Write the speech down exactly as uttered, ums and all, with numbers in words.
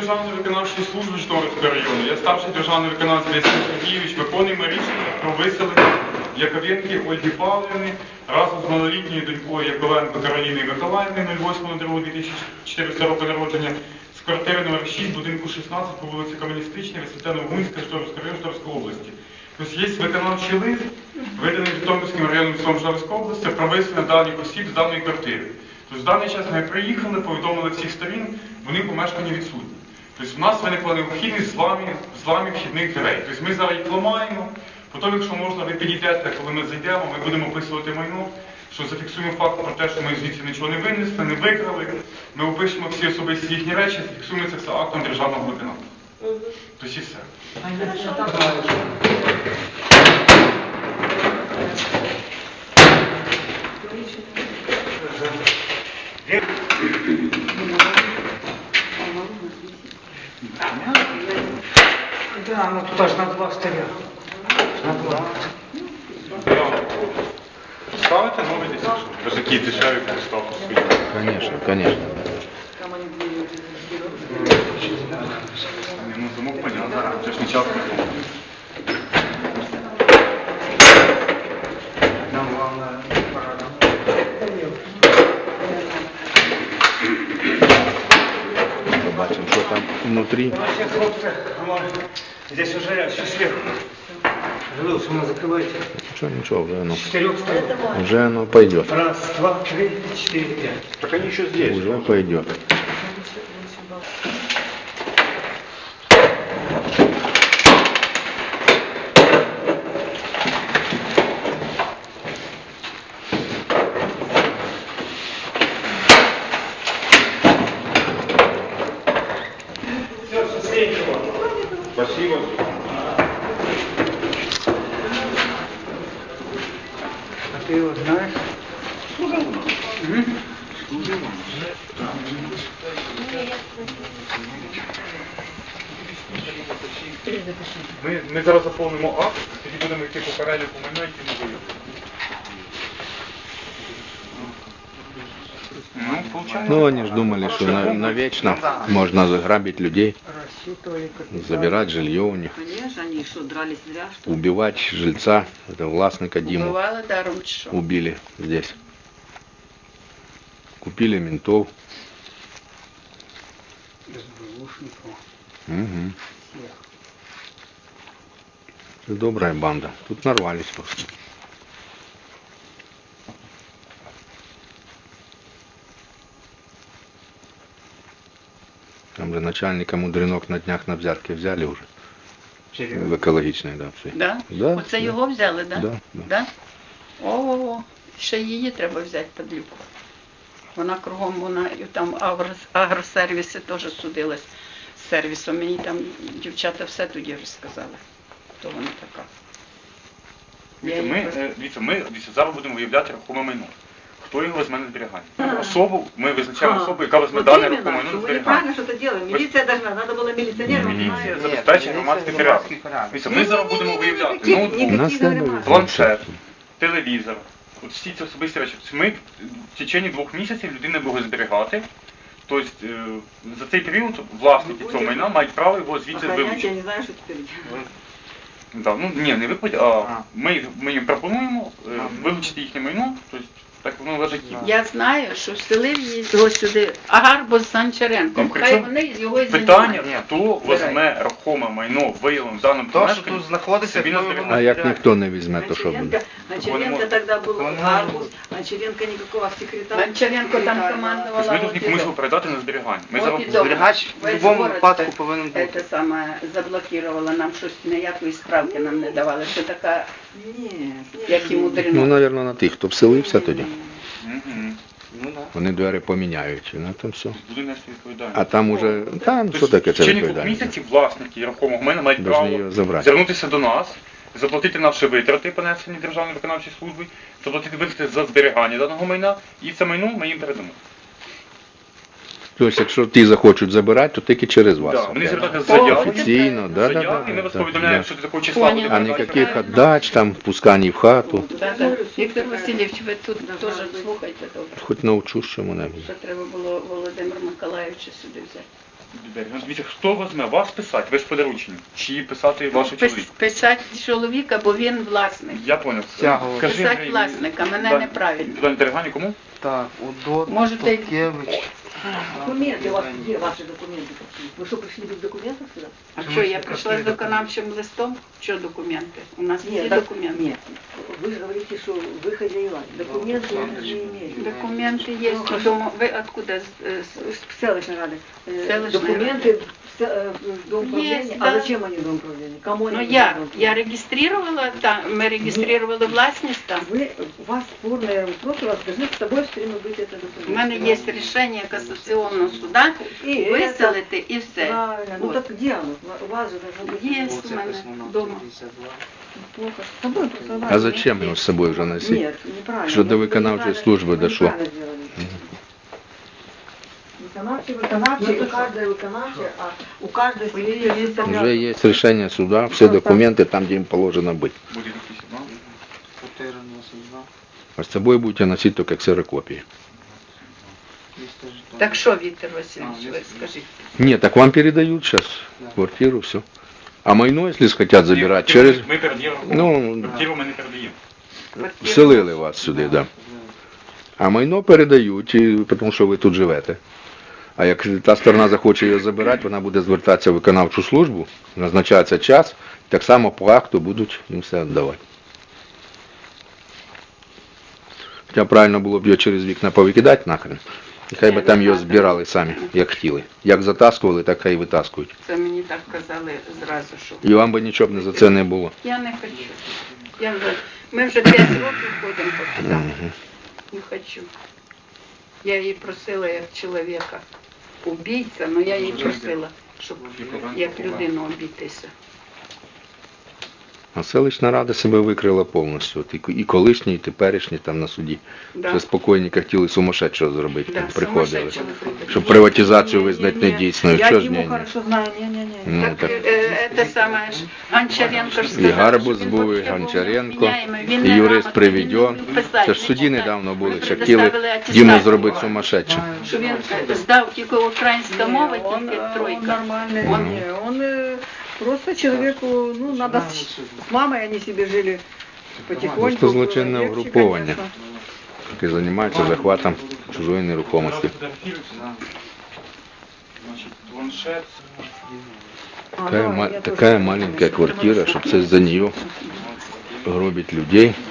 Державної виконавчої служби Житомирського району, я старший державний виконавець Василь Сергійович, виконуємо рішення про виселення Яковенки Ольги Павлівни разом з малолітньою донькою Яковенко Кароліною Миколаївною восьмого другого дві тисячі чотирнадцятого року народження з квартири номер шість, будинку шістнадцять по вулиці Комуністичній, Висоцяно-Гумська, Житомирського району, Житомирської області. Тобто є виконавчий лист, виданий Житомирським районним судом Житомирської області про виселення даних осіб з даної квартири. Тобто в даний час ми приїхали, повідомили всіх сторін, вони помешкані відсутні. Тобто в нас виникла необхідність зламів вхідних дверей. Тобто ми зараз їх ламаємо, потім, якщо можна, ви підійдете, коли ми зайдемо, ми будемо описувати майно, що зафіксуємо факт про те, що ми звідси нічого не винесли, не викрали, ми опишемо всі особисті їхні речі, зафіксуємо це все актом державного виконавця. Тобто і все. Да, ну туда же на два стоят. На два. Ставите новий десять? Ви ж такі дешеві поставки свої. Конечно, конечно. Ну, замок понятно, це ж не часто замок. Нам главное парадом. Побачимо, що там внутрі. Все, хлопцы, здесь уже все сверху. Живы, сумма закрывайте. Нічого, нічого, вже оно, Четырех стоит. вже оно пойдет. Раз, два, три, четыре, пять. Так они еще здесь. Уже пойдет. Все, соседнего. Спасибо. А ты его знаешь? Служил у нас. Угу. Служил у нас. Ми, ми зараз заповнимо акт, тоді будемо йти по переліку майна, які ми виявили. Ну, получается. Ну, они же думали, что на- навечно можно заграбить людей, Рассчитывали капитал. забирать жилье у них, Конечно, они что, дрались зря, что ли? убивать жильца, это властника Диму Бывало даром, что? убили здесь. Купили ментов. СБУшников. Угу. Всех. Это добрая банда. Тут нарвались просто. Там же начальника Мудринок на днях на взятки взяли уже. В екологічний, да, все. Да? Да, Оце да. його взяли, да? Да, да. Да? О, ще її треба взяти подлюку. Вона кругом, вона і там агрос- агросервіси теж судилась з сервісом. Мені там дівчата все тоді розказали, хто вона така. Я Дивіться, її ми, просто- е, дивіться, ми дивіться, зараз будемо виявляти рухоме майно. Хто його візьме на зберігання? Особу, ми визначаємо особу, яка візьме Вот дане именно, рухоме майно что на мы зберігання. неправильно что-то делаем. Милиция должна, надо было милиционерам. Міліція понимаете? забезпечить громадський порядок. Дивіться, ми зараз будемо виявляти Никаких, ноутбук, У нас никаких треба нормальных. планшет, телевізор. От всі ці особисті речі. Тобто ми в течение двох місяців людина буде зберігати. Тобто е, за цей період власники цього майна мають право його звідси Охранять, я вилучити. не знаю, что теперь делать. Да, ну, ні, не виходить, а ми, ми їм пропонуємо е, вилучити їхнє майно, тобто так воно лежить їм. Я знаю, що вселив його сюди Агарбо з Санчаренком. Ну, при Хай чому вони його і питання, знімають. хто візьме рухоме майно виявлене в даному То, що помешканні, тут знаходиться, собі на хто його зберігання. А як ніхто не візьме, то що Гончаренко, буде? Гончаренко тогда был Арбуз, Гончаренко никакого секретаря. Гончаренко там командувала. Тобто ми от тут і комусь до- передати на зберігання. Ми от зараз і до- Зберігач в весь будь-якому город випадку це- повинен бути. Це саме заблокувала, нам щось ніякої справки нам не давали. Що така, Нет, як і Ну, мудрено. мабуть, на тих, хто вселився тоді. Мгм. Ну, да. Вони двері поміняють, і на там все. Буде нести відповідальність. А там уже, там що Тобто таке в це течение двох відповідальність? місяців власники рухомого майна мають Должны право її забрати. звернутися до нас, заплатити наші витрати, понесені Державної виконавчої служби, заплатити витрати за зберігання даного майна, і це майно ми їм передамо. Тобто, якщо ті захочуть забирати, то тільки через вас. Да, вони опять. звертаються з заявою. Офіційно, да, да, да, Заяви, і ми вас да, повідомляємо, да. що ти такого числа Поняла. буде. А ніяких отдач, там, пускані в хату. Да, да. Віктор Васильович, ви тут теж слухайте добре. Хоч навчу чому-небудь. Що треба було Володимира Миколаївича сюди взяти. Ну, дивіться, хто візьме вас писати, ви ж по дорученню, чи писати вашого Пис- чоловіка? Писати чоловіка, бо він власник. Я поняв. Стягувати. Кажи, Писати Андрій, власника, мене да. неправильно. Туди Інтергані кому? Так, Удот, Можете- Тоткевич. Документы у вас, где ваши документы? Вы что, пришли без документов сюда? А що, я прийшла з виконавчим листом? Що документи? У нас всі так- документи. Нет. Вы же говорите, что вы хозяева. Документы вы не имеете. Документи є. Дома. Ви откуда? З- з- С селищной рады. Э, Селищной Документы в се- э, в дом Есть, управления. да. А зачем они в дом управления? Кому они Ну нужны я, в дом я управления? реєструвала там, ми реєстрували власність там. Вы, у вас спорный вопрос, у вас должны с собой все время быть это документ. У мене є рішення касаційного суда І виселити і все. Правильно. Ну От. так где оно? У вас же должно быть. Є у мене вдома. Плохо. С собой просто А зачем його з собою вже носити? Нет, неправильно. Що до Вы виконавчої неправильно- служби вы дошло. неправильно сделали. Виконавчий, виконавчий, у каждой виконавчий, а у каждой свои Вже є рішення суда, всі документи там, де їм положено бути. Буде якийсь, да? чотири двадцять два. А з собою будете носити тільки ксерокопії. триста жетонів. Так що, Віктор Васильович, ви скажіть? Ні, так вам передають зараз квартиру, все. А майно, якщо захотять забирати, через... Ми передаємо. Ну, Квартиру ми не передаємо. Квартиру? вселили вас сюди, так. Да. А майно передають, і- тому що ви тут живете. А як та сторона захоче його забирати, вона буде звертатися в виконавчу службу, назначається час, так само по акту будуть їм все віддавати. Хоча правильно було б його через вікна повикидати нахрен. І хай би там його збирали самі, як хотіли. Як затаскували, так хай і витаскують. Це мені так казали зразу, що І вам би нічого б не за це не було. я не хочу. Я вже, ми вже п'ять років ходимо по судам. Не хочу. Я її просила як чоловіка. Убійця, але я її просила, щоб як людину обійтися. А селищна рада себе викрила повністю. От і- і колишні, і теперішні там на суді. Да. Вже спокійні хотіли сумасшедшого зробити, Да, там приходили. сумасшедшого зробити. Щоб приватизацію визнати недійсною. Я Що ж Диму ні, ні. хорошо знаю, не-не-не. Ну, Так, так. е, це саме ж Гончаренко ж І сказав, Гарбуз що він був, і вообще був Гончаренко, невміняємий, він і не юрист грамотний, Приведен. він не вмів писати, Це ж в суді не читати. недавно були, Ми що предоставили хотіли аттестацію. Діму зробити сумасшедшим. Що він е, здав тільки українська мова, Он, тільки э, он тройка. нормальный, Он- не, он э, просто человеку, ну, надо с, с мамой они себе жили потихоньку. Просто злочинне легче, угруповання, конечно. яке займається захватом чужої нерухомості. Фотографируйся. Значить, планшет. А, Такая, да, ма- я такая тоже- маленькая квартира, чтобы це за нее гробить людей.